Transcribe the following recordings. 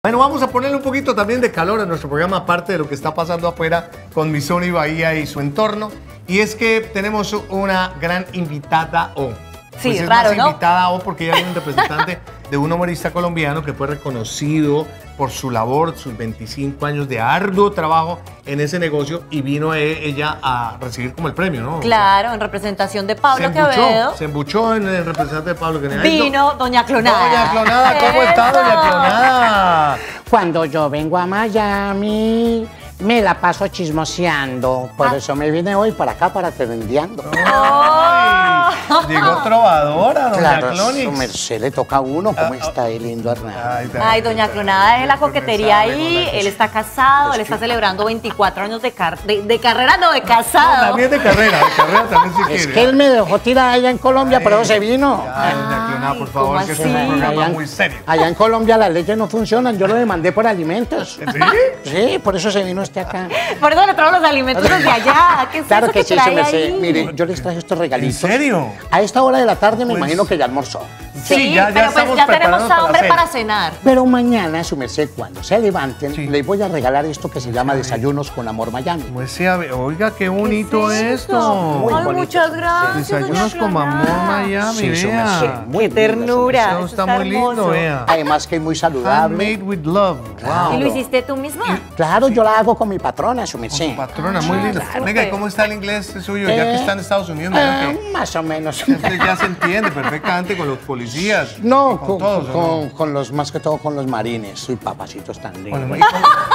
Bueno, vamos a ponerle un poquito también de calor a nuestro programa, aparte de lo que está pasando afuera con mi Sony Bahía y su entorno. Y es que tenemos una gran invitada O. Sí, pues es raro, más ¿no? invitada O porque ella es un representante de un humorista colombiano que fue reconocido por su labor, sus 25 años de arduo trabajo en ese negocio, y vino ella a recibir como el premio, ¿no? Claro, en representación de Pablo Quevedo. Se embuchó en el representante de Pablo Quevedo. Vino Doña Clonada. Doña Clonada, ¿cómo está ¡Eso! Doña Clonada? Cuando yo vengo a Miami, me la paso chismoseando. Por eso me vine hoy para acá, para Terendiando. Ay, llegó trovadora, Doña Claro, Clonix. su merced le toca a uno. ¿Cómo está el lindo Hernán? Ay, Doña Clonada es la coquetería Me sale ahí. con la- Él está casado, él está celebrando 24 años de carrera, no, de casado. También de carrera también si Es quiere. que él me dejó tirada allá en Colombia, pero se vino. Ay, Doña Clonada, por favor, ¿cómo que es así? un programa Allá en- muy serio. Allá en Colombia las leyes no funcionan. Yo lo demandé por alimentos. ¿Sí? Sí, por eso se vino usted acá. Por eso le traigo los alimentos desde allá. ¿Qué es Claro eso que que sí, su trae merced. ahí? Mire, yo les traje estos regalitos. ¿En serio? A esta hora de la tarde me Pues- imagino que ya almorzó. Sí, ya pero pues estamos ya tenemos preparándonos para la hambre cena. para cenar. Pero mañana, su merced, cuando se levanten, Sí. les voy a regalar esto que se llama Desayunos con Amor Miami. Pues sí, a ver, oiga, qué bonito ¿Qué es esto. Muy Ay, bonito. muchas gracias. Desayunos Doña con amor Clonada. Miami, Sí, su vea. merced. Muy Qué lindo, ternura. Esto Eso está muy lindo, hermoso. vea. Además que es muy saludable. Handmade with love. Wow. ¿Y lo hiciste tú misma? Claro, yo la hago con mi patrona, su Con merced. su patrona, muy linda. claro. Venga, ¿y cómo está el inglés suyo? Ya que está en Estados Unidos, me dijo que Más o menos. usted ya se entiende perfectamente con los policías. No, con todos, ¿o no? con los, más que todo con los marines. Soy papacitos tan lindos. Bueno,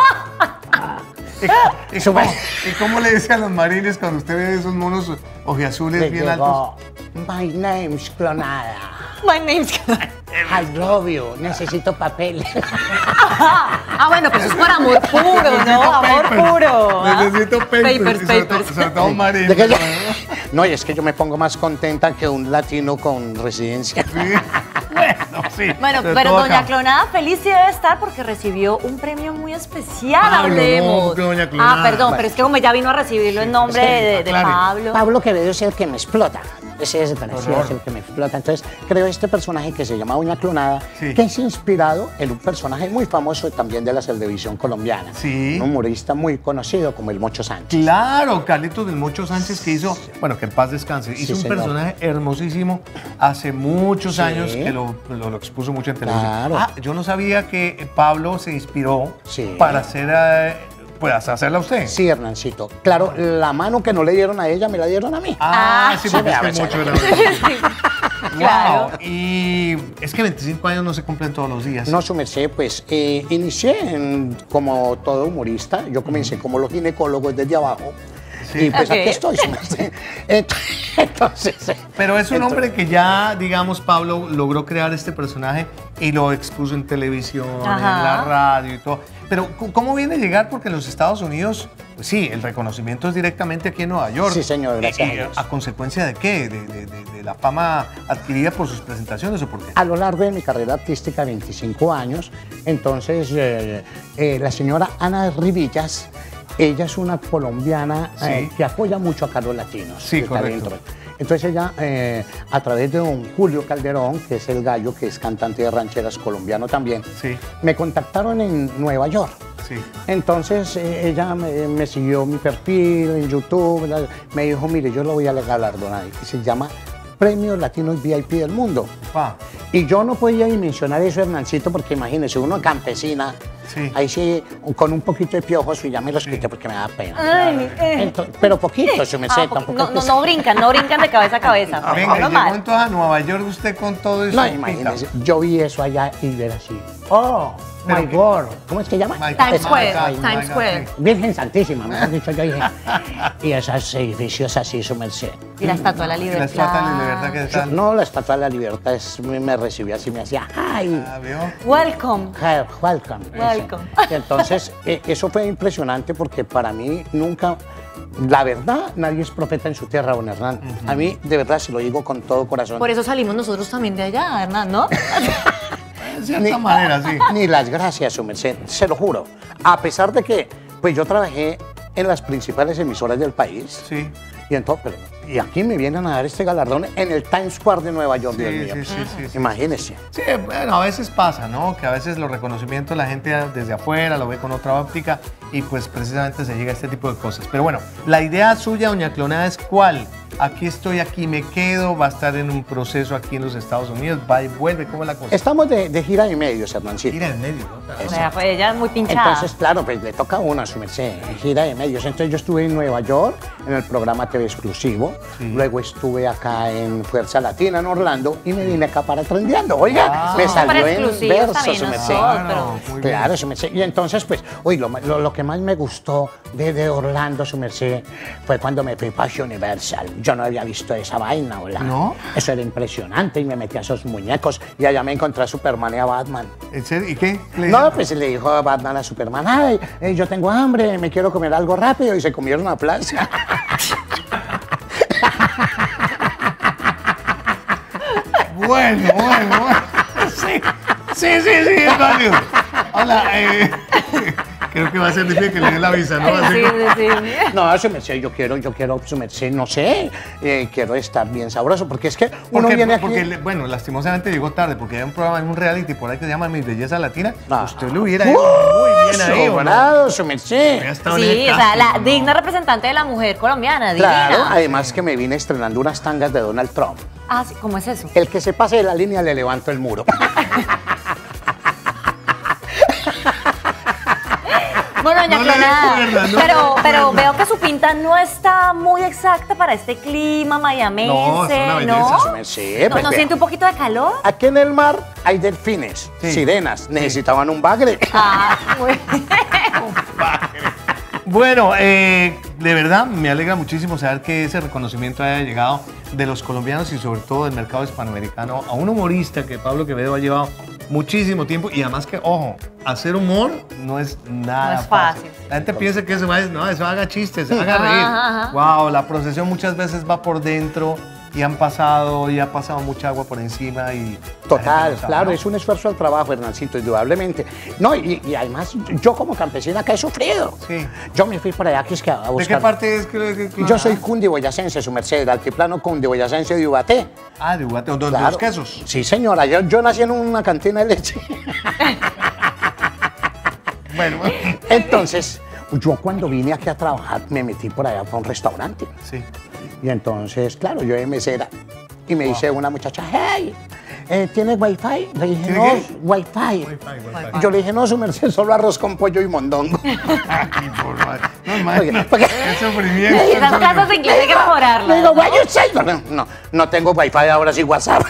¿y cómo le dice a los marines cuando usted ve esos monos ojiazules Le bien llegó, altos? My name's Clonada. My name's... I love you. Necesito papel. Ah, bueno, pues eso es por amor puro, ¿no? Necesito Amor papers. puro. ¿ah? Necesito papers. Papers, y sobre todo- papers. sobre todo un marine. ¿De qué yo? No, y es que yo me pongo más contenta que un latino con residencia. Sí. Bueno, sí. Bueno, sobre pero todo Doña acá. Clonada feliz sí debe estar porque recibió un premio muy especial. Pablo, Hablemos. no, que Doña Clonada. Ah, perdón, pero es que como ella vino a recibirlo en nombre de aclare. Pablo. Pablo Quevedo es el que me explota. Ese es Horror. el que me explota. Entonces, creo este personaje que se llama Doña Clonada, Sí. que es inspirado en un personaje muy famoso también de la televisión colombiana. Sí. Un humorista muy conocido como el Mocho Sánchez. Claro, Carlitos del Mocho Sánchez, que hizo, bueno, que en paz descanse, hizo un señor. personaje hermosísimo hace muchos Sí. años que lo expuso mucho en televisión. Claro. Ah, yo no sabía que Pablo se inspiró Sí. para pues hacerla usted. Sí, Hernancito. Claro, la mano que no le dieron a ella, me la dieron a mí. Ah, sí, sí, porque me es que avisa. mucho era. Claro. Wow. Y es que 25 años no se cumplen todos los días. No, su merced, pues inicié como todo humorista. Yo comencé como los ginecólogos desde abajo. Sí. Y pues Ok. aquí estoy, su merced. Entonces, Pero es un entonces- hombre que ya, digamos, Pablo logró crear este personaje y lo expuso en televisión, en Ajá. la radio y todo. Pero, ¿cómo viene a llegar? Porque en los Estados Unidos, pues sí, el reconocimiento es directamente aquí en Nueva York. Sí, señor, gracias a Dios. ¿A consecuencia de qué? ¿De la fama adquirida por sus presentaciones o por qué? A lo largo de mi carrera artística, 25 años, entonces la señora Ana Rivillas, ella es una colombiana Sí. que apoya mucho acá a los latinos. Sí, que está correcto. dentro. Entonces ella, a través de don Julio Calderón, que es el gallo, que es cantante de rancheras colombiano también, Sí, me contactaron en Nueva York. sí. Entonces ella me siguió mi perfil en YouTube, me dijo, mire, yo lo voy a galardonar, y se llama Premios Latinos VIP del Mundo. Pa. Y yo no podía dimensionar eso, Hernancito, porque imagínese, uno campesina, Sí. ahí sí, con un poquito de piojos, y ya me los quité porque me da pena. Ay, Pero poquito, se me sé, tampoco. no, es que- no brincan de cabeza a cabeza. Venga, y No, llegó mal. entonces a Nueva York usted con todo eso. No, imagínese, yo vi eso allá y ver así. Oh, Pero my que- God. ¿Cómo es que llama? My Times God, Square, my God, Times my God, Square. sí. Virgen Santísima, me han dicho yo dije. Y esos edificios así, su merced. Y la Estatua de la La Libertad. Estatua de la Libertad que está. No, la Estatua de la Libertad me recibía así, me hacía, ¡ay! Ah, ¿vio? Welcome. Welcome. Welcome. Y entonces, eso fue impresionante porque para mí nunca, la verdad, nadie es profeta en su tierra, don Hernán. A mí, de verdad, se lo digo con todo corazón. Por eso salimos nosotros también de allá, Hernán, ¿no? De cierta manera, sí. Ni las gracias, su merced, se lo juro. A pesar de que, pues yo trabajé en las principales emisoras del país. Sí. Y entonces, Y aquí me vienen a dar este galardón en el Times Square de Nueva York, Dios mío. Sí. Imagínese. Sí, bueno, a veces pasa, ¿no? Que a veces los reconocimientos la gente desde afuera lo ve con otra óptica y pues precisamente se llega a este tipo de cosas. Pero bueno, la idea suya, doña Clonada, es ¿cuál? Aquí estoy, aquí me quedo, va a estar en un proceso aquí en los Estados Unidos, va y vuelve, ¿cómo es la cosa? Estamos de gira y medio, Hernancito. Gira en medio, ¿no? O sea, pues ella es muy pinchada. Entonces, claro, pues le toca a uno a su merced, gira de medios. Entonces yo estuve en Nueva York, en el programa TV Exclusivo, luego estuve acá en Fuerza Latina, en Orlando, y me vine acá para Trendeando. Oiga, me salió en verso, su merced. Claro, su merced. Y entonces, pues, uy, lo que más me gustó de Orlando, su merced, fue cuando me fui para Universal. Yo no había visto esa vaina, hola. ¿No? Eso era impresionante, y me metí a esos muñecos, y allá me encontré a Superman y a Batman. ¿En serio? ¿Y qué? No, pues le dijo a Batman a Superman, ay, yo tengo hambre, me quiero comer algo rápido, y se comieron a plaza. Bueno. Sí, es válido. Hola, creo que va a ser difícil que le dé la visa, ¿no? Así Sí. No, su merced, yo quiero, su merced, no sé, quiero estar bien sabroso, porque es que uno viene aquí... Porque, bueno, lastimosamente llegó tarde, porque hay un programa en un reality por ahí que se llama Mi Belleza Latina. Ah. Usted lo hubiera ido muy bien ahí, ¿o no? sobrado, su merced. Hubiera estado en el Sí, o sea, casting, la ¿no? digna representante de la mujer colombiana, Claro, divina. además que me vine estrenando unas tangas de Donald Trump. Ah, sí, ¿cómo es eso? El que se pase de la línea le levanto el muro. Bueno, doña No le Clonada, recuerda, pero veo que su pinta no está muy exacta para este clima mayamense, No, es una belleza, ¿no? su merced, ¿No, pues, no vea. siente un poquito de calor? Aquí en el mar hay delfines, Sí. sirenas, necesitaban un bagre. Ah, muy Bueno, de verdad me alegra muchísimo saber que ese reconocimiento haya llegado de los colombianos y sobre todo del mercado hispanoamericano a un humorista que Pablo Quevedo ha llevado muchísimo tiempo y además que, ojo, hacer humor no es nada No es fácil. La gente piensa que eso haga chistes, haga reír. Ajá. Wow, la procesión muchas veces va por dentro y ha pasado mucha agua por encima y... Total, la gente no sabe, claro, ¿no? es un esfuerzo al trabajo, Hernancito, indudablemente. No, y además, yo como campesina acá he sufrido. Sí. Yo me fui por allá que es que a buscar... ¿De qué parte es que Yo soy cundiboyacense, su merced, del altiplano cundiboyacense de Ubaté. Ah, de Ubaté, donde Claro. los quesos. Sí, señora, yo nací en una cantina de leche. Bueno, Entonces, yo cuando vine aquí a trabajar, me metí por allá para un restaurante. sí. Y entonces, claro, yo de mesera y me dice una muchacha, hey, ¿tienes wifi? Le dije, ¿Tiene no, qué? wifi. Wi-Fi. Yo le dije, no, su merced, solo arroz con pollo y mondongo. Ay, por favor. No, imagínate. Porque- Qué sufrimiento. Esas clases de inglés hay que mejorarlas. Le digo, what you say? No tengo wifi, ahora sí WhatsApp.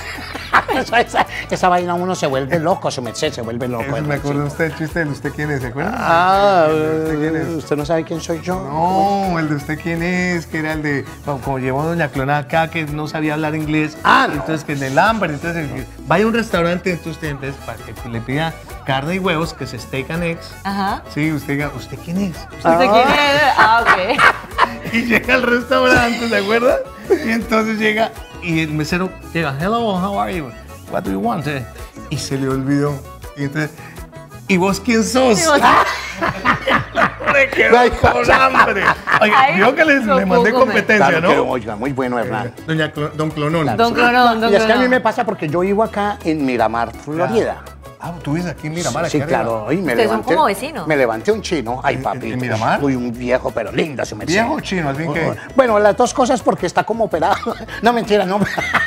esa vaina uno se vuelve loco, su merced, se vuelve loco. Eso me acuerdo usted el chiste de usted quién es, ¿se acuerda? Ah, ¿El de usted quién es? ¿usted no sabe quién soy yo? No, el de usted quién es, que era el de, como llevó doña Clonada acá, que no sabía hablar inglés. Ah, no. Entonces, que en el hambre, entonces, vaya a un restaurante, entonces usted en vez para que le pida carne y huevos, que es steak and eggs. Ajá. Sí, usted diga, ¿usted quién es? ¿Usted quién es? Ah, ok. Y llega al restaurante, ¿se acuerda? Y entonces llega, y el mesero llega, hello, how are you? What do you want? Y se le olvidó. Y entonces, ¿y vos quién sos? ¿Y vos? Me quedó con hambre. Oiga, Ay, vio que le no mandé puedo competencia, Claro, pero, ¿no? oiga, muy bueno, Hernán. Don Clonón. Don Clonón, don Y es que a mí Clonón. me pasa porque yo vivo acá en Miramar, Florida. Ah, tú vives aquí en Miramar, Sí, aquí arriba. claro. Y me Ustedes son levanté, como vecinos. Me levanté un chino. Ay, ¿En papi. Miramar? Uy, un viejo, pero lindo, se me ¿Viejo o chino? Al fin que... Bueno, las dos cosas porque está como operado. No, mentira, no.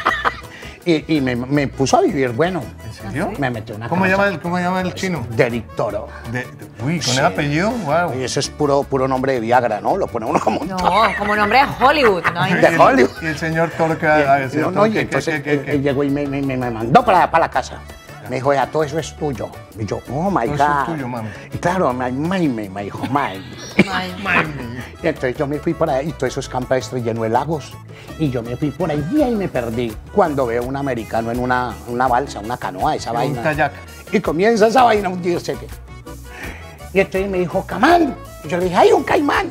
Y me puso a vivir, bueno. ¿En serio? Me metió una ¿Cómo casa. llama el chino? Derek Toro. Uy, con Sí. el apellido, wow. Y eso es puro nombre de Viagra, ¿no? Lo pone uno como un No, como nombre de Hollywood. ¿no? De Hollywood. Y el señor Toro que va a decir. No, y entonces él llegó y me mandó para la casa. Me dijo, ya, todo eso es tuyo. Y yo, oh my Todo God. eso es tuyo, mami. Y claro, me dijo, mami. Ay. Y entonces yo me fui por ahí y todo eso es campestre lleno de lagos. Y yo me fui por ahí y ahí me perdí. Cuando veo un americano en una balsa, una canoa, esa En vaina. un kayak. Y comienza esa vaina a hundirse. Y entonces me dijo, camán. Y yo le dije, ¡ay, un caimán!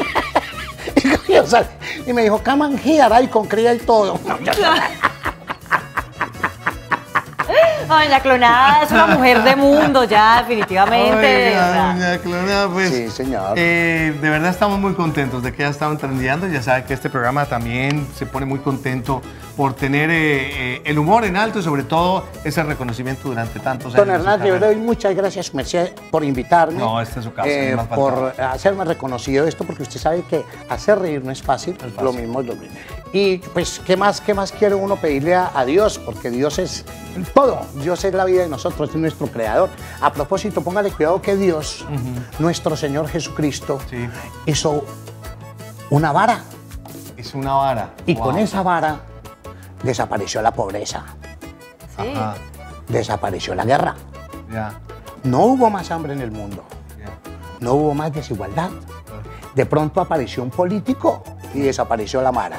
Y cogió, sal- y me dijo, come on here, ahí con cría y todo. No, yo- Doña Clonada es una mujer de mundo ya, definitivamente. Oiga, o sea. doña Clonada, pues, Sí, señor. de verdad estamos muy contentos de que ya estaban trendeando. Ya sabe que este programa también se pone muy contento por tener el humor en alto y sobre todo ese reconocimiento durante tantos años. Don Hernán, yo le doy muchas gracias, su merced, por invitarme. No, esta es su casa, no más por hacerme reconocido esto, porque usted sabe que hacer reír no es fácil, No es fácil. lo mismo es lo mismo. Y pues, ¿qué más quiere uno pedirle a Dios? Porque Dios es todo, Dios es la vida de nosotros, es nuestro creador. A propósito, póngale cuidado que Dios, nuestro Señor Jesucristo, Sí. hizo una vara. Es una vara. Y Wow. con esa vara desapareció la pobreza, Sí. Ajá, desapareció la guerra. ya, No hubo más hambre en el mundo, ya. no hubo más desigualdad. De pronto apareció un político y desapareció la vara.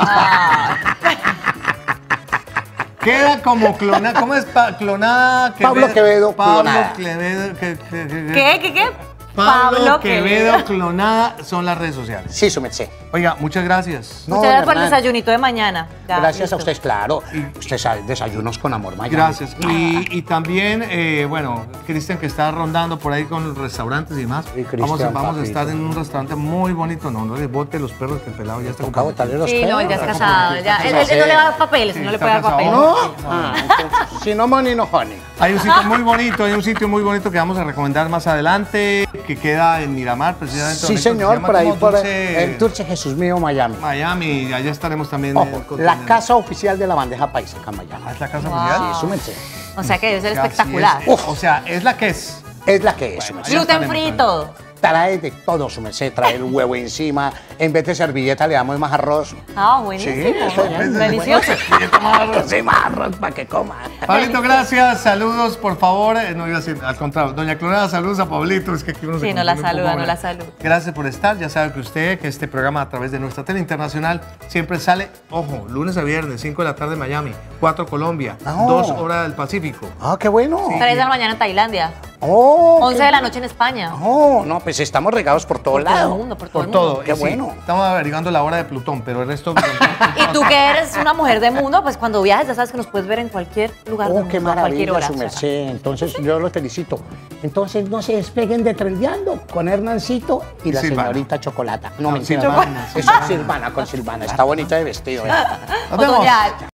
Queda como clonada. ¿Cómo es? Clonada. Pablo Quevedo, Pablo clonada. Quevedo. ¿Qué? Pablo Quevedo, clonada son las redes sociales. Sí, su merced. Oiga, muchas gracias. No, Muchas gracias por el Hernán. desayunito de mañana. Ya, Gracias listo. a ustedes, claro. Usted sabe, desayunos con amor, Miami. Gracias. Y también, bueno, Cristian que está rondando por ahí con los restaurantes y demás. Sí, Cristian, Vamos a papito. estar en un restaurante muy bonito. No les bote los perros que el pelado ya está Toca botarle los Sí, no, él ya es perros. casado. Ya. Él no le va a dar papeles, Sí, no le está puede dar casado. papeles. No, entonces, si no money, no honey. Hay un sitio muy bonito que vamos a recomendar más adelante, que queda en Miramar, precisamente. Sí, donde se señor, llama por ahí, como por Dulce el Dulce Jesús mío, Miami. Miami, allá estaremos también. Ojo, la casa oficial de la bandeja paisa acá en Miami. ¿Es la casa Wow. oficial? Sí, su merced. O sea que debe ser O sea, sí espectacular. es- o sea, es la que es. Es la que es, su merced. Allá Gluten estaremos free todo. Trae de todo, su merced. Trae el huevo encima. En vez de servilleta le damos más arroz. Ah, buenísimo. Delicioso. Sí, más arroz para que coma. Pablito, gracias. Saludos, por favor. No iba a decir, al contrario. Doña Clonada, saludos a Pablito. Es que aquí uno se Sí, no la confunde un saluda, poco, no la ¿verdad? saluda. Gracias por estar. Ya sabe que usted, que este programa a través de nuestra tele internacional siempre sale, ojo, lunes a viernes, 5 de la tarde en Miami, 4 Colombia, Ah. 2 horas del Pacífico. Ah, qué bueno. 3 de la mañana en Tailandia. Oh, 11 qué- de la noche en España. Oh, no, pues estamos regados por todo Por todo el lado. mundo, por todo Por el mundo. todo. Qué Sí, bueno. estamos averiguando la hora de Plutón, pero el resto... Y tú que eres una mujer de mundo, pues cuando viajes ya sabes que nos puedes ver en cualquier lugar del Oh, mundo, qué a cualquier maravilla, hora. su o sea. merced. Entonces, yo los felicito. Entonces, no se despeguen de Trendeando con Hernancito y la Silvana. señorita Chocolata. No, No, mentira. Silvana, Eso es Silvana con Silvana. Está bonita de vestido. Nos O vemos. doña-